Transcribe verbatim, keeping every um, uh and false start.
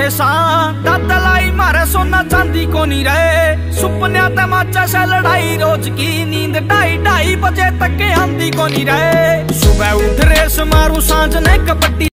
सा दादलाई मारे सोना चांदी को नहीं रहे। सुपने तमाचा से लड़ाई रोज की नींद ढाई ढाई बजे तक के आंधी को नहीं रहे। सुबह उठ रेस मारू सांझ ने कबड्डी